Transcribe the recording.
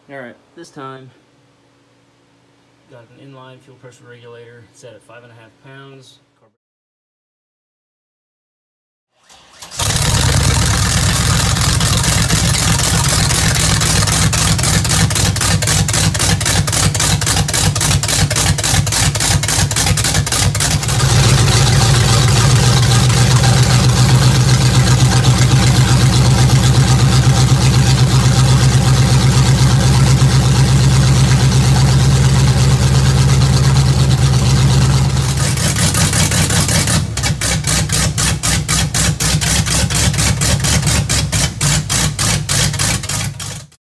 Alright, this time got an inline fuel pressure regulator set at 5.5 pounds.